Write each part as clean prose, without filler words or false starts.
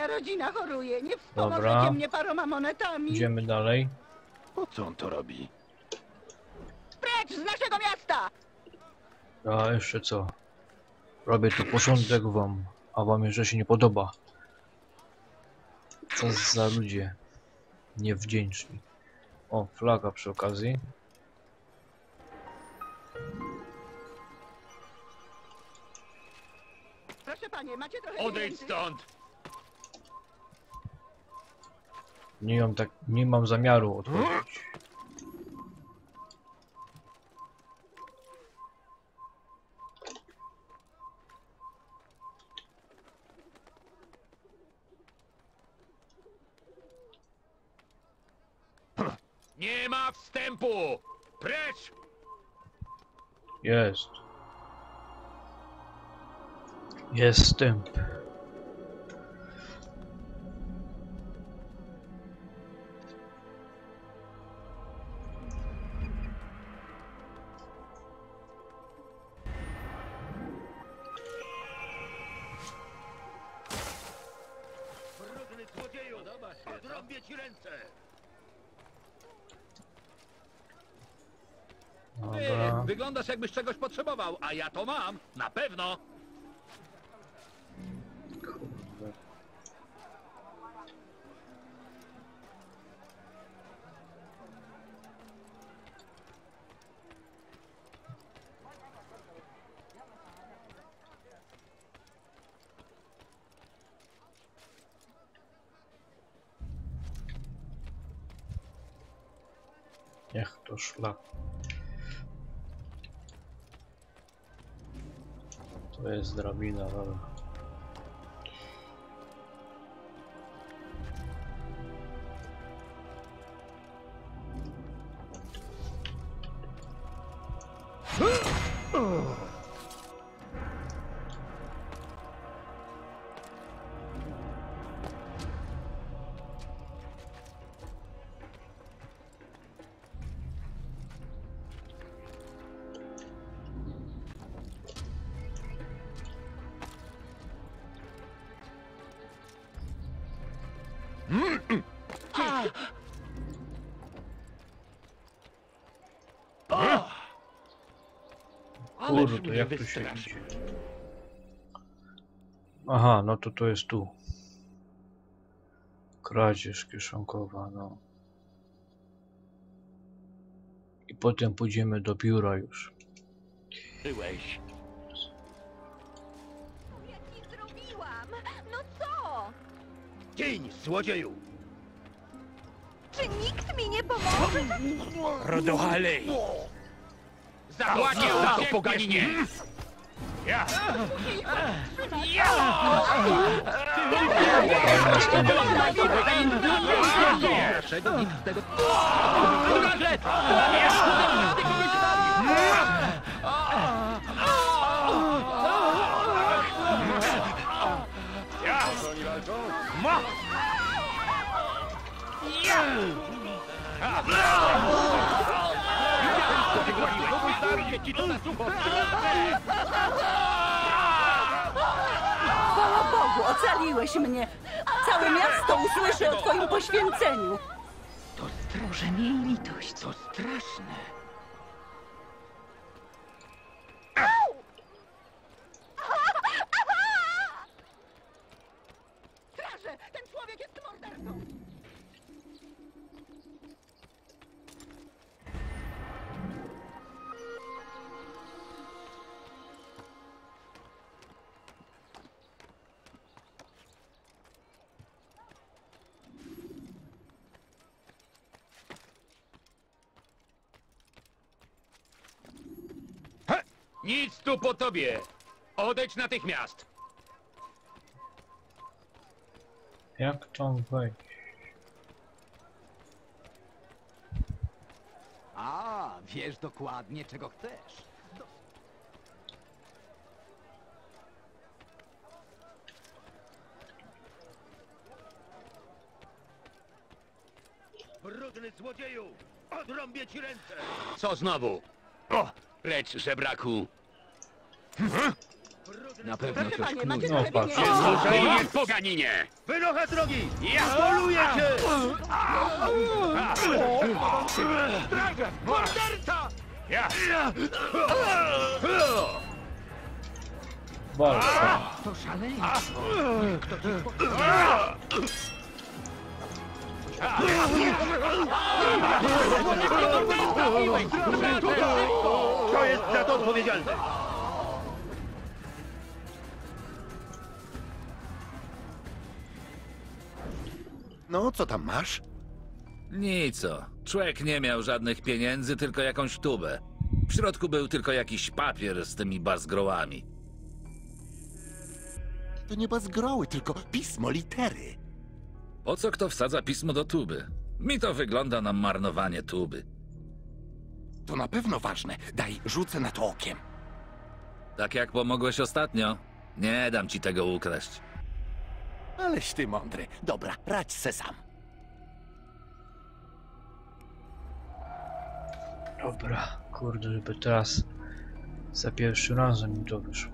Moja rodzina choruje. Nie Dobra. wspomożecie mnie paroma monetami. Idziemy dalej. Po co on to robi? Precz z naszego miasta! A jeszcze co? Robię tu porządek wam, a wam jeszcze się nie podoba. Co za ludzie niewdzięczni. O, flaga przy okazji. Proszę panie, macie trochę Odejdź pieniędzy? stąd! Nie mam zamiaru odchodzić. Nie ma wstępu! Precz! Jest. Jest wstęp. Brudny złodzieju! Odrąbię ci ręce! Dobra. Wyglądasz jakbyś czegoś potrzebował, a ja to mam, na pewno! Kurde. Niech to szlak. To jest drabina, dobra. Ależ Kurde, mnie jak tu się wystraszył. idzie? Aha, no to jest tu. Kradzież kieszonkowa, no. I potem pójdziemy do biura już. Byłeś. Ja ci zrobiłam! No co? Dzień, złodzieju! Czy nikt mi nie pomoże? Rodohalej! Zapłacił za to poganinie! Ja! Dlaczego nikt z tego... Chwała Bogu, ocaliłeś mnie! Całe miasto usłyszy o twoim poświęceniu! Boże, miej litość. To straszne. Straże! Ten człowiek jest mordercą! Nic tu po tobie! Odejdź natychmiast! Jak tam wejść? A, wiesz dokładnie, czego chcesz. Brudny złodzieju! Odrąbię ci ręce! Co znowu? O! Precz, żebraku! Na pewno Proszę coś panie, macie knuje. trochę patrz. pieniędzy? Słuchaj, poganinie! Wynocha drogi! Ja poluję cię! Morderca! Ja! Walka. To szaleństwo. Kto jest za to odpowiedzialny? No, co tam masz? Nico. Człowiek nie miał żadnych pieniędzy, tylko jakąś tubę. W środku był tylko jakiś papier z tymi bazgrołami. To nie bazgroły, tylko pismo, litery. Po co kto wsadza pismo do tuby? Mi to wygląda na marnowanie tuby. To na pewno ważne. Daj, rzucę na to okiem. Tak jak pomogłeś ostatnio. Nie dam ci tego ukraść. Aleś ty mądry. Dobra, radź se sam. Dobra, kurde, żeby teraz za pierwszym razem mi to wyszło.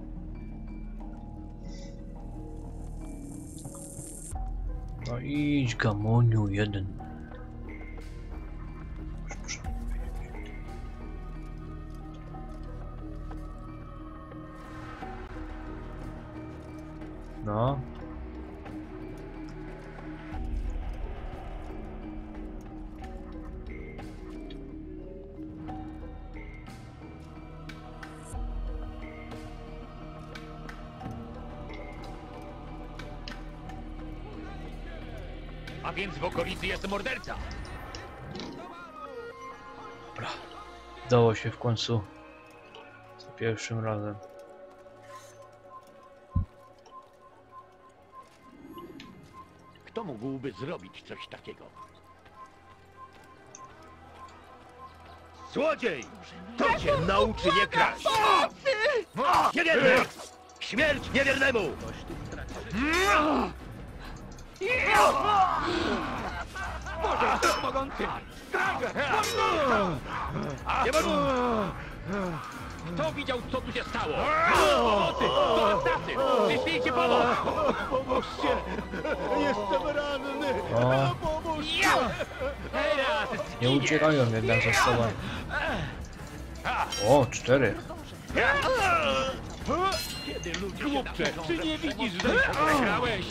No idź, gamoniu jeden. Już muszę powiedzieć. No. A więc w okolicy jest morderca. Dobra. Udało się w końcu. Za pierwszym razem. Kto mógłby zrobić coś takiego? Złodziej! To cię nauczy nie kraść! Niewierny! Śmierć niewiernemu! Nie mogę! Kto widział, co tu się stało? Pomocy! Zostawcy! Wyślijcie pomoc! Pomóżcie! Jestem ranny! O, Ja! Teraz! nie uciekają jednak za sobą. O, 4. Głupcze! Czy nie widzisz, że przegrałeś?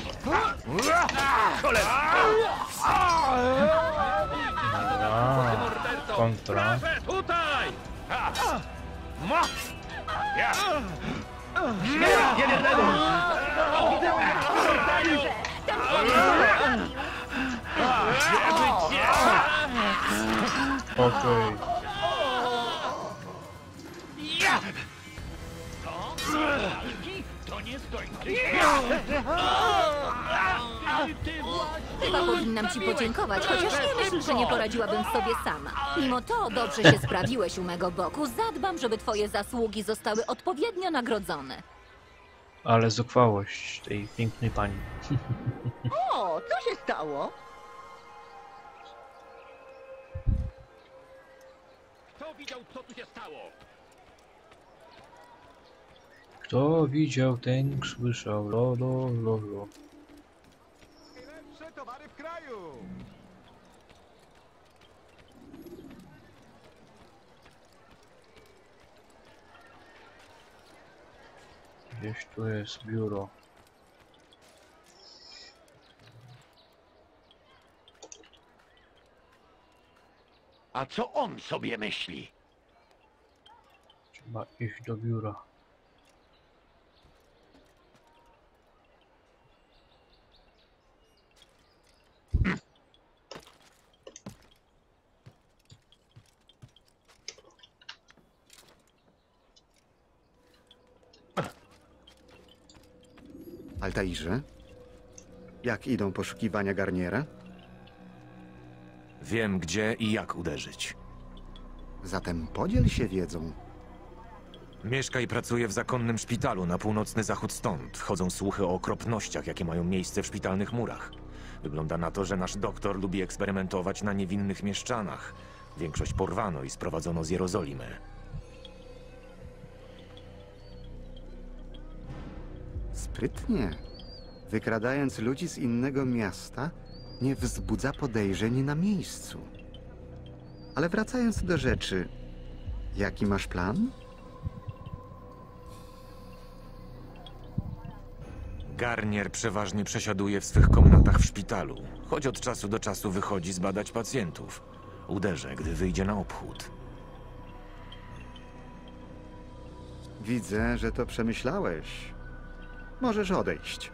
A, kontra. Tutaj! Ja! Śmierć niewiernemu! Okej. To nie skończy! Chyba powinnam ci podziękować, chociaż nie myśl, że nie poradziłabym sobie sama. Mimo to dobrze się sprawiłeś u mego boku. Zadbam, żeby twoje zasługi zostały odpowiednio nagrodzone. Ale zuchwałość tej pięknej pani. O, co się stało? Kto widział, co tu się stało? Kto widział, ten słyszał. Lo, lo, lo, lo. Najlepsze towary w kraju. Gdzieś tu jest biuro. A co on sobie myśli? Trzeba iść do biura. Altairze? Jak idą poszukiwania Garniera? Wiem, gdzie i jak uderzyć. Zatem podziel się wiedzą. Mieszka i pracuje w zakonnym szpitalu na północny zachód stąd. Chodzą słuchy o okropnościach, jakie mają miejsce w szpitalnych murach. Wygląda na to, że nasz doktor lubi eksperymentować na niewinnych mieszczanach. Większość porwano i sprowadzono z Jerozolimy. Sprytnie. Wykradając ludzi z innego miasta, nie wzbudza podejrzeń na miejscu. Ale wracając do rzeczy, jaki masz plan? Garnier przeważnie przesiaduje w swych komnatach w szpitalu, choć od czasu do czasu wychodzi zbadać pacjentów. Uderzę, gdy wyjdzie na obchód. Widzę, że to przemyślałeś. Możesz odejść.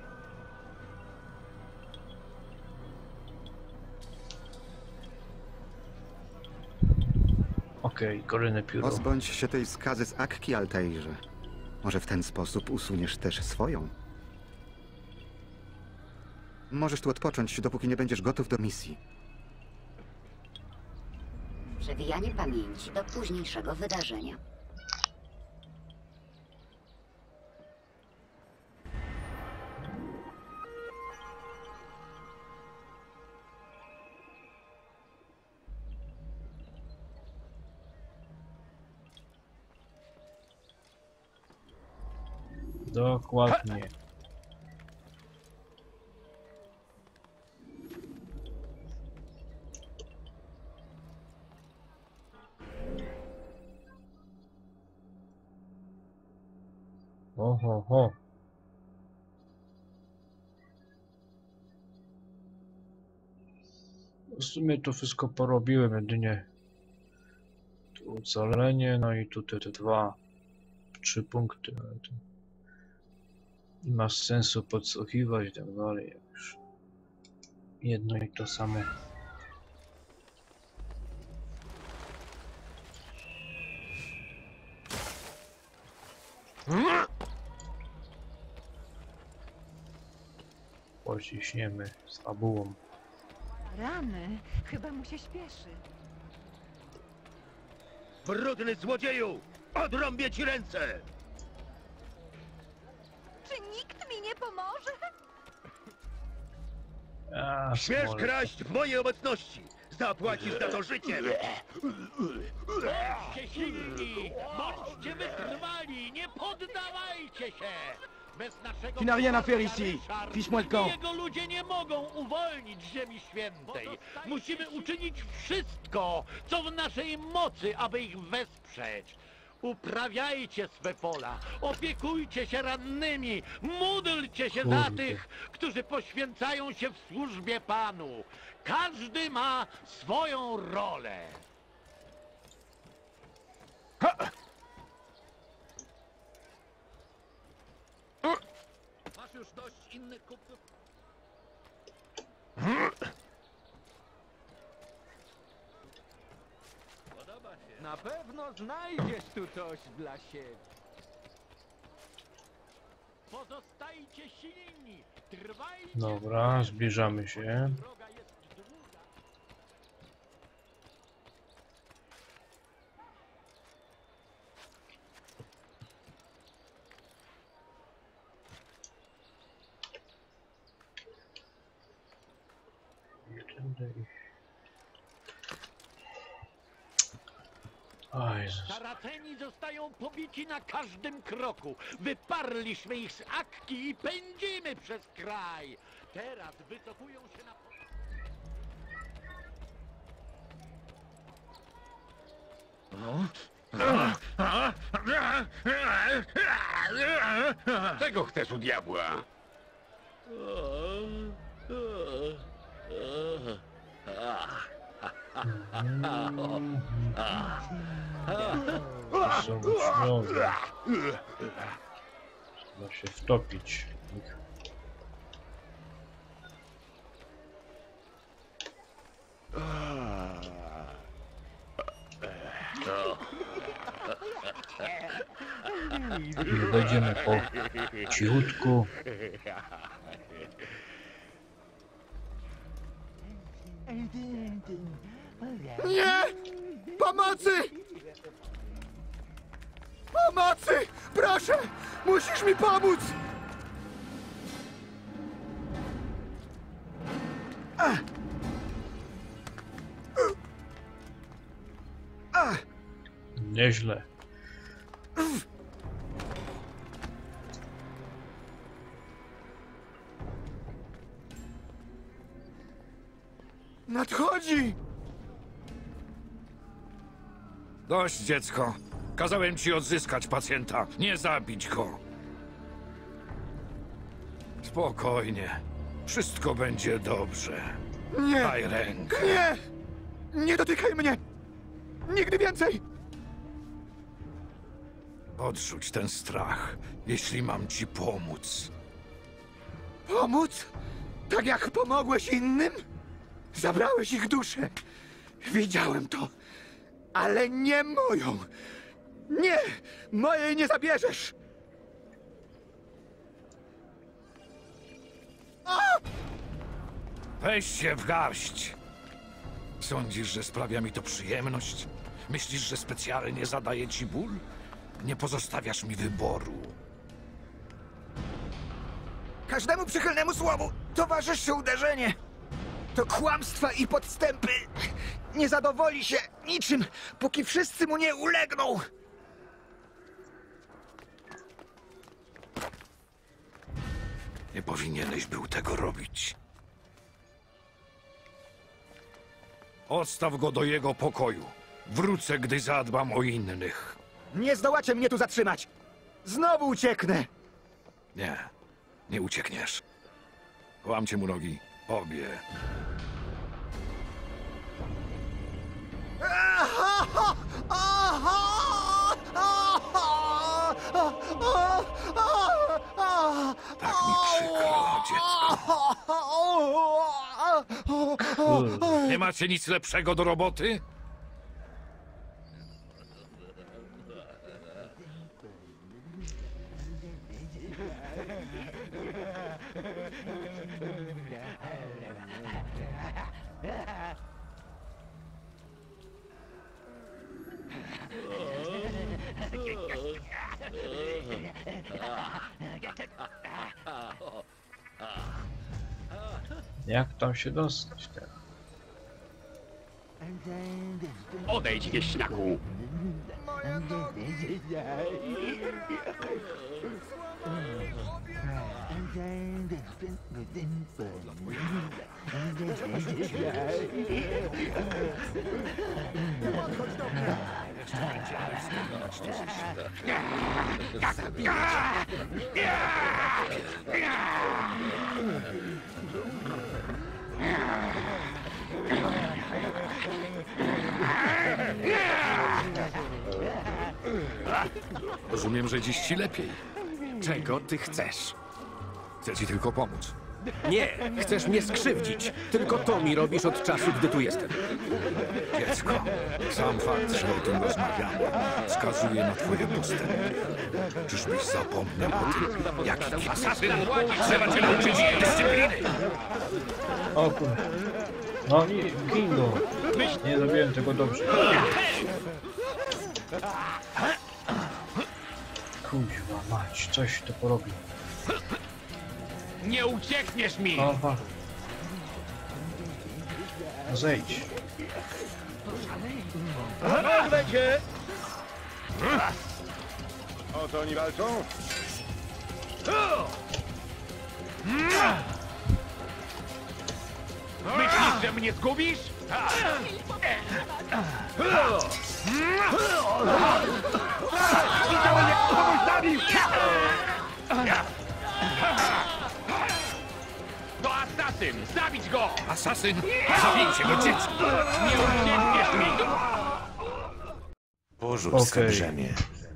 Okej, kolejne pióro. Pozbądź się tej skazy z Akki, Altairze. Może w ten sposób usuniesz też swoją. Możesz tu odpocząć, dopóki nie będziesz gotów do misji. Przewijanie pamięci do późniejszego wydarzenia. Dokładnie. Oho. W sumie to wszystko porobiłem, jedynie tu ocalenie, no i tutaj te 3 punkty. Ale to nie ma sensu podsłuchiwać i tak dalej, jak już jedno i to same. Pociśniemy z fabułą. Rany, chyba mu się śpieszy. Brudny złodzieju! Odrąbię ci ręce! Czy nikt mi nie pomoże? Śmiesz smolek. kraść w mojej obecności! Zapłacisz za to życiem! Bądźcie silni! Bądźcie wytrwali! Nie poddawajcie się! Bez naszego Tu n'as rien à faire władca ici. Ryszard Fiche-moi le camp. i jego ludzie nie mogą uwolnić Ziemi Świętej. Musimy uczynić wszystko, co w naszej mocy, aby ich wesprzeć. Uprawiajcie swe pola, opiekujcie się rannymi, módlcie się za Kurde. tych, którzy poświęcają się w służbie Panu. Każdy ma swoją rolę. Masz już dość innych kupców? Podoba się. Na pewno znajdziesz tu coś dla siebie. Pozostajcie silni, trwajcie. Dobra, zbliżamy się. Droga jest długa. O Jezus. Saraceni zostają pobici na każdym kroku. Wyparliśmy ich z Akki i pędzimy przez kraj. Teraz wycofują się na... Czego chcesz u diabła? Są ucznione. Trzeba się wtopić w nich. I wejdziemy po cichutku. Nie! Pomocy! Pomocy! Proszę! Musisz mi pomóc! Nieźle. Nadchodzi! Dość, dziecko. Kazałem ci odzyskać pacjenta, nie zabić go. Spokojnie. Wszystko będzie dobrze. Nie! Daj rękę. Nie! Nie dotykaj mnie! Nigdy więcej! Odrzuć ten strach, jeśli mam ci pomóc. Pomóc? Tak jak pomogłeś innym? Zabrałeś ich duszę. Widziałem to. Ale nie moją. Nie! Mojej nie zabierzesz! Weź się w garść. Sądzisz, że sprawia mi to przyjemność? Myślisz, że specjalnie zadaję ci ból? Nie pozostawiasz mi wyboru. Każdemu przychylnemu słowu towarzyszy uderzenie. To kłamstwa i podstępy. Nie zadowoli się niczym, póki wszyscy mu nie ulegną. Nie powinieneś był tego robić. Odstaw go do jego pokoju. Wrócę, gdy zadbam o innych. Nie zdołacie mnie tu zatrzymać. Znowu ucieknę. Nie, nie uciekniesz. Łamcie mu nogi. Obie. Tak mi przykro, dziecko. Nie macie nic lepszego do roboty? Jak tam się dostać teraz? Odejdź, wieśniaku! Rozumiem, że dziś ci lepiej. Czego ty chcesz? Chcę ci tylko pomóc. Nie, chcesz mnie skrzywdzić. Tylko to mi robisz od czasu, gdy tu jestem. Dziecko, sam fakt, że o tym rozmawiamy, wskazuje na twoje postępy. Czyżbyś zapomniał o tym, jaki asasyn? Trzeba cię nauczyć dyscypliny! O kurde. No nie, Kingo. Nie zrobiłem tego dobrze. Kuźwa mać, coś to porobił. Nie uciekniesz mi! Aha. Zejdź. Będzie! O co oni walczą? Myślisz, że mnie zgubisz? Widziałem, jak kogoś zabił! To asasyn! Zabić go! Asasyn, zabijcie go, dziecko! Nie uciekniesz mi! Porzuć swe brzemię.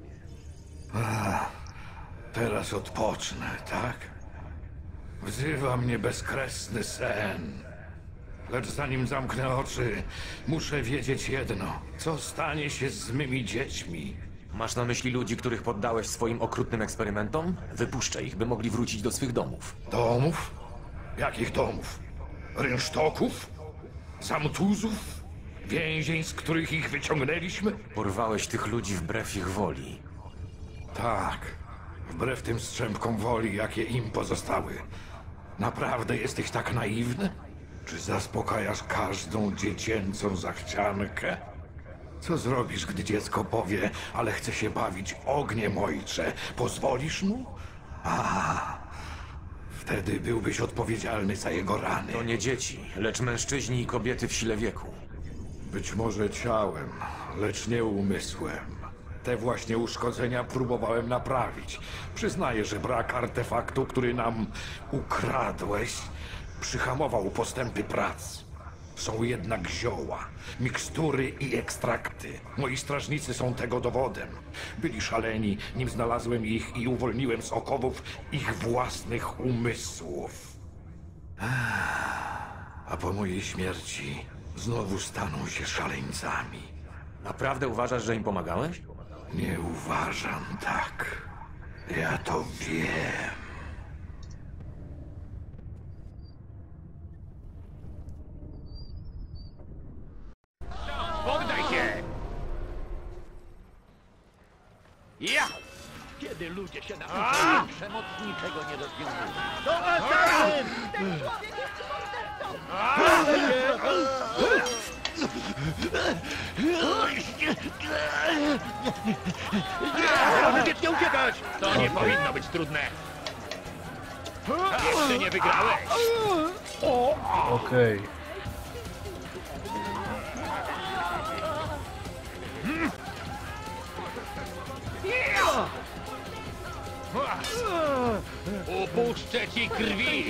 Teraz odpocznę, tak? Wzywa mnie bezkresny sen. Lecz zanim zamknę oczy, muszę wiedzieć jedno. Co stanie się z mymi dziećmi? Masz na myśli ludzi, których poddałeś swoim okrutnym eksperymentom? Wypuszczę ich, by mogli wrócić do swych domów. Domów? Jakich domów? Rynsztoków? Zamtuzów? Więzień, z których ich wyciągnęliśmy? Porwałeś tych ludzi wbrew ich woli. Tak. Wbrew tym strzępkom woli, jakie im pozostały. Naprawdę jesteś tak naiwny? Czy zaspokajasz każdą dziecięcą zachciankę? Co zrobisz, gdy dziecko powie, ale chce się bawić ogniem, ojcze? Pozwolisz mu? Wtedy byłbyś odpowiedzialny za jego rany. To nie dzieci, lecz mężczyźni i kobiety w sile wieku. Być może ciałem, lecz nie umysłem. Te właśnie uszkodzenia próbowałem naprawić. Przyznaję, że brak artefaktu, który nam ukradłeś, przyhamował postępy prac. Są jednak zioła, mikstury i ekstrakty. Moi strażnicy są tego dowodem. Byli szaleni, nim znalazłem ich i uwolniłem z okowów ich własnych umysłów. A po mojej śmierci znowu staną się szaleńcami. Naprawdę uważasz, że im pomagałeś? Nie uważam tak. Ja to wiem. Poddaj się! Ja! Kiedy ludzie się nauczą, przemoc niczego nie rozwiązuje. To asasyn! Ten człowiek jest mordercą! Możecie nie uciekać! To nie powinno być trudne. Jeszcze nie wygrałeś! Okej. Upuszczę ci krwi!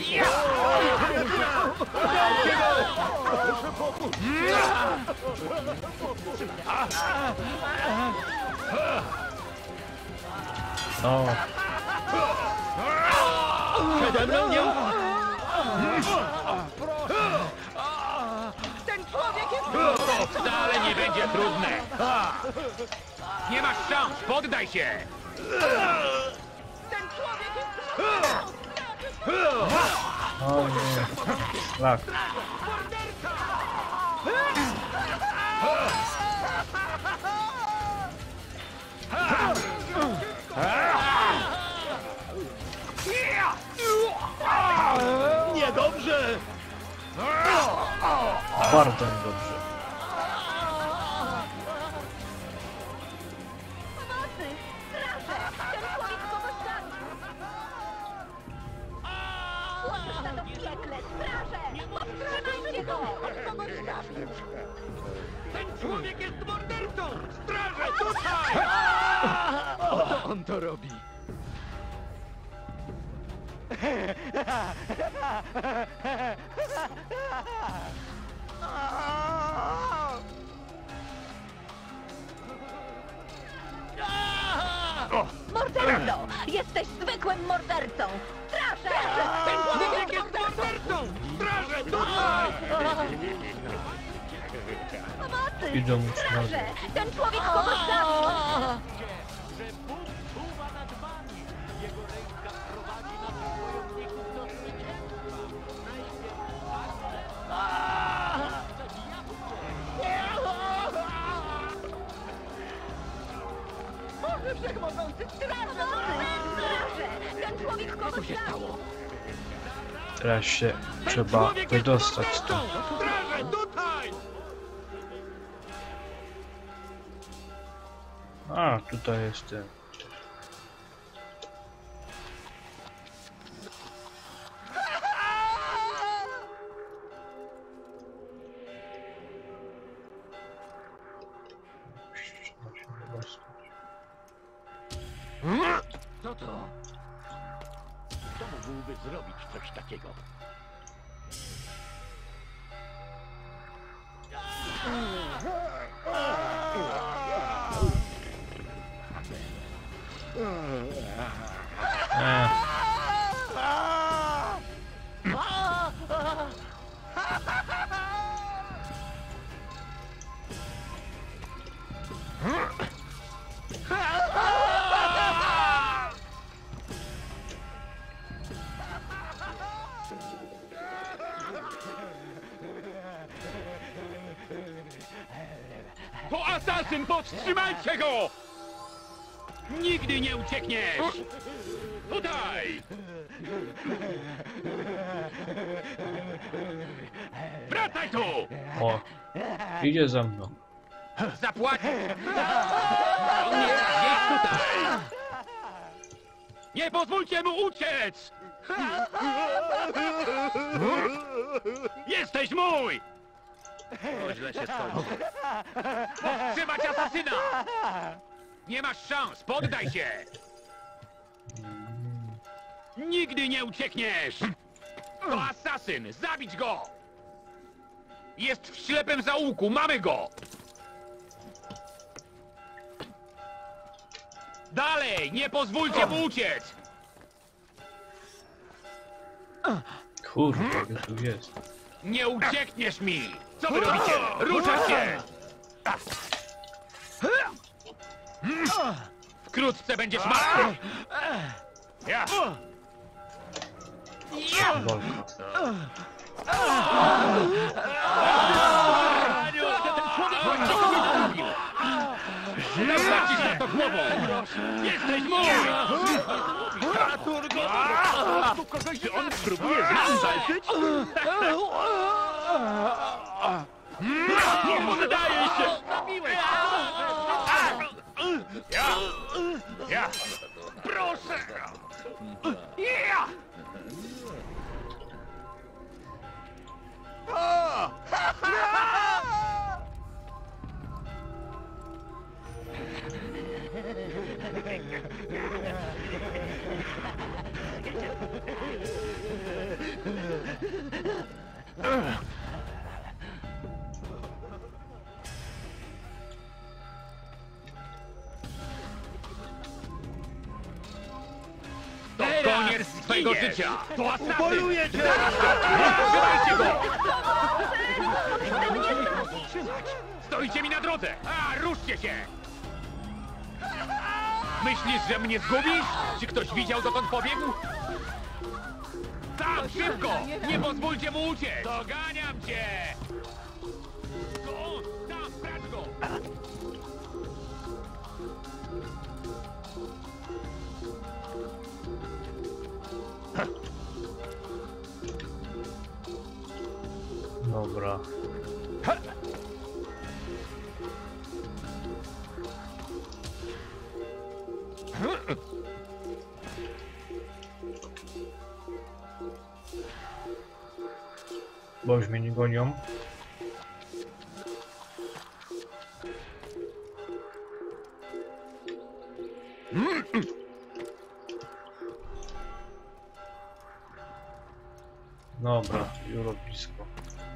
No, Przede mną nie Ten człowiek jest To wcale nie będzie trudne! Nie masz szans, poddaj się! Ten człowiek jest mordercą! o nie. Tak. Niedobrze! Bardzo dobrze. Pomocy! Straże! Ten człowiek kogoś zabił! Słyszysz na to piekle! Straże! Powstrzymajcie go! On kogoś zabił! Ten człowiek jest mordercą! Straże, tutaj! On to robi. Morderco! Jesteś zwykłym mordercą! Straże! Ten człowiek jest mordercą! Straże, tutaj! Pomocy! Idą mu Straże! Ten człowiek kogoś zabił! Że Bóg czuwa nad wami. Jego ręka prowadzi naszych wojowników do zwycięstwa. Boże Wszechmogący! Straże! Straże! Ten człowiek kogoś zabił! Teraz się trzeba wydostać stąd. Straże, tutaj! A, tutaj jestem. Co to? Kto mógłby zrobić coś takiego? To asasyn, powstrzymajcie go! Nigdy nie uciekniesz! Tutaj! Wracaj tu! O, idzie za mną. Zapłać! Nie, gdzieś tutaj! Nie pozwólcie mu uciec! Jesteś mój! O, źle się skończy. Powstrzymać asasyna! Nie masz szans, poddaj się! Nigdy nie uciekniesz! To asasyn, zabić go! Jest w ślepym zaułku, mamy go! Dalej, nie pozwólcie mu uciec! Kurde, jak tu jest. Nie uciekniesz mi! Co wy robicie? Ruszać się! Wkrótce będziesz martwy! Ja! Walka. Ten człowiek co zrobił? Zacisz na to głową! Jesteś mój! Czy on próbuje z nami walczyć? Nie poddaję się! Ja! Proszę! Ja! To koniec twojego życia! To asasyn! Poluję cię! Trzymajcie go! Stoicie mi na drodze! A, ruszcie się! Myślisz, że mnie zgubisz? Czy ktoś widział, dokąd pobiegł? Tam, szybko! Nie pozwólcie mu uciec! Doganiam cię! To on! Tam, brać go! Dobra. Bo już mnie nie gonią. Dobra, już blisko.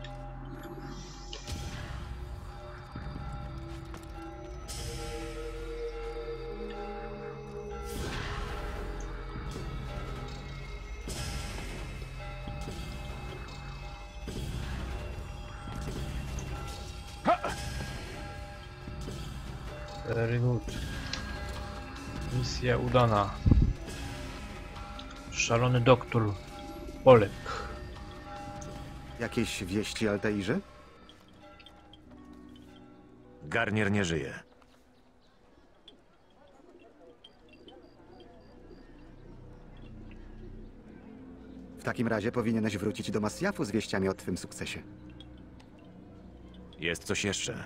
Very good. Misja udana. Szalony doktor Olek. Jakieś wieści, Altairze? Garnier nie żyje. W takim razie powinieneś wrócić do Masjafu z wieściami o twym sukcesie. Jest coś jeszcze.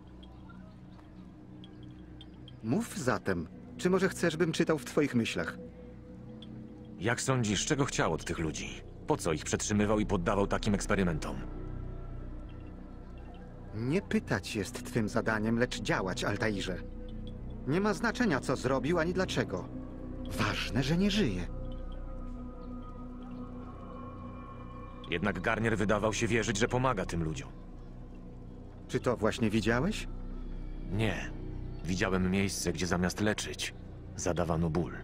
Mów zatem, czy może chcesz, bym czytał w twoich myślach? Jak sądzisz, czego chciał od tych ludzi? Po co ich przetrzymywał i poddawał takim eksperymentom? Nie pytać jest twym zadaniem, lecz działać, Altairze. Nie ma znaczenia, co zrobił, ani dlaczego. Ważne, że nie żyje. Jednak Garnier wydawał się wierzyć, że pomaga tym ludziom. Czy to właśnie widziałeś? Nie. Widziałem miejsce, gdzie zamiast leczyć, zadawano ból.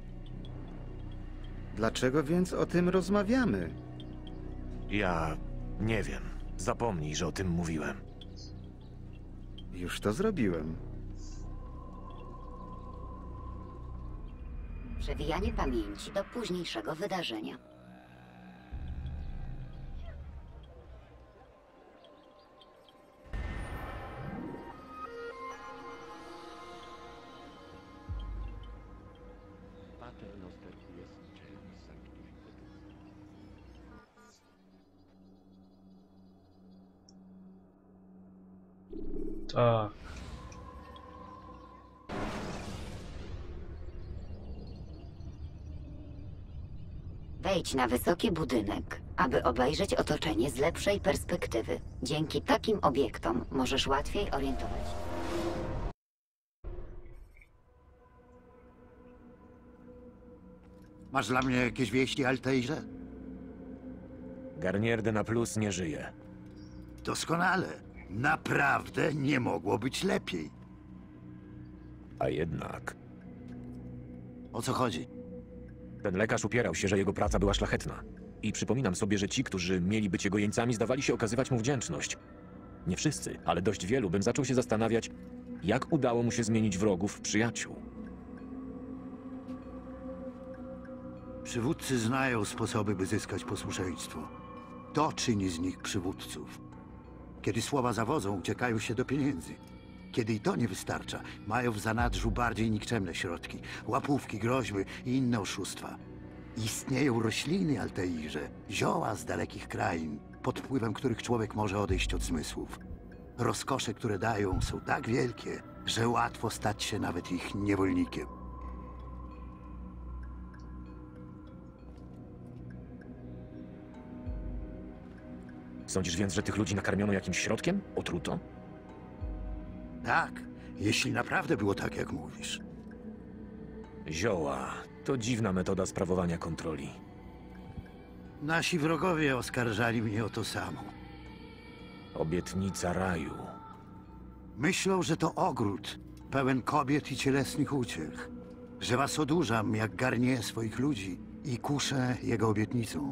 Dlaczego więc o tym rozmawiamy? Ja nie wiem. Zapomnij, że o tym mówiłem. Już to zrobiłem. Przewijanie pamięci do późniejszego wydarzenia. Tak. Wejdź na wysoki budynek, aby obejrzeć otoczenie z lepszej perspektywy. Dzięki takim obiektom możesz łatwiej orientować się. Masz dla mnie jakieś wieści, Altairze? Garnier de Naplouse nie żyje. Doskonale. Naprawdę nie mogło być lepiej. A jednak... O co chodzi? Ten lekarz upierał się, że jego praca była szlachetna. I przypominam sobie, że ci, którzy mieli być jego jeńcami, zdawali się okazywać mu wdzięczność. Nie wszyscy, ale dość wielu, bym zaczął się zastanawiać, jak udało mu się zmienić wrogów w przyjaciół. Przywódcy znają sposoby, by zyskać posłuszeństwo. To czyni z nich przywódców. Kiedy słowa zawodzą, uciekają się do pieniędzy. Kiedy i to nie wystarcza, mają w zanadrzu bardziej nikczemne środki. Łapówki, groźby i inne oszustwa. Istnieją rośliny, Altairze, zioła z dalekich krain, pod wpływem których człowiek może odejść od zmysłów. Rozkosze, które dają, są tak wielkie, że łatwo stać się nawet ich niewolnikiem. Sądzisz więc, że tych ludzi nakarmiono jakimś środkiem? Otrutą? Tak, jeśli naprawdę było tak, jak mówisz. Zioła. To dziwna metoda sprawowania kontroli. Nasi wrogowie oskarżali mnie o to samo. Obietnica raju. Myślą, że to ogród, pełen kobiet i cielesnych uciech. Że was odurzam, jak Garnier swoich ludzi i kuszę jego obietnicą.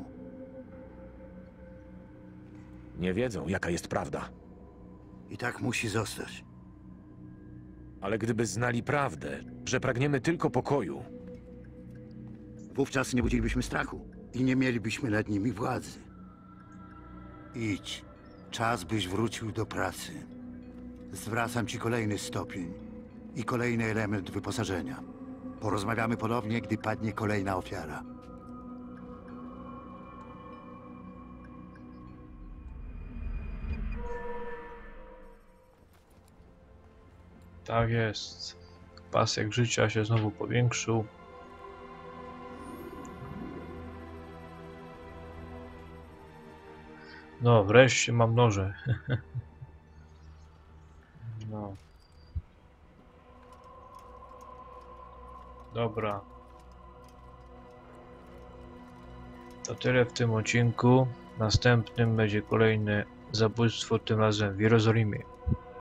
Nie wiedzą, jaka jest prawda. I tak musi zostać. Ale gdyby znali prawdę, że pragniemy tylko pokoju... Wówczas nie budzilibyśmy strachu i nie mielibyśmy nad nimi władzy. Idź. Czas, byś wrócił do pracy. Zwracam ci kolejny stopień i kolejny element wyposażenia. Porozmawiamy ponownie, gdy padnie kolejna ofiara. Tak jest. Pasek życia się znowu powiększył. No, wreszcie mam noże. No. Dobra. To tyle w tym odcinku. Następnym będzie kolejne zabójstwo, tym razem w Jerozolimie.